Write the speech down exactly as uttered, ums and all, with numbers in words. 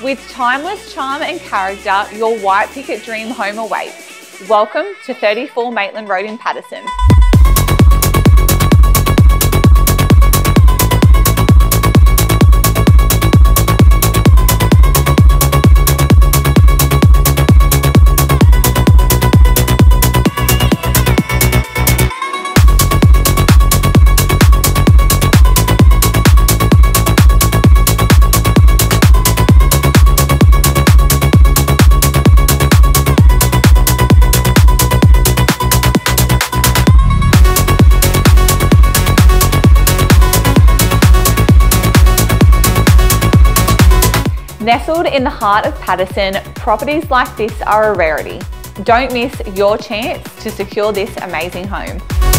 With timeless charm and character, your white picket dream home awaits. Welcome to thirty-four Maitland Road in Paterson. Nestled in the heart of Paterson, properties like this are a rarity. Don't miss your chance to secure this amazing home.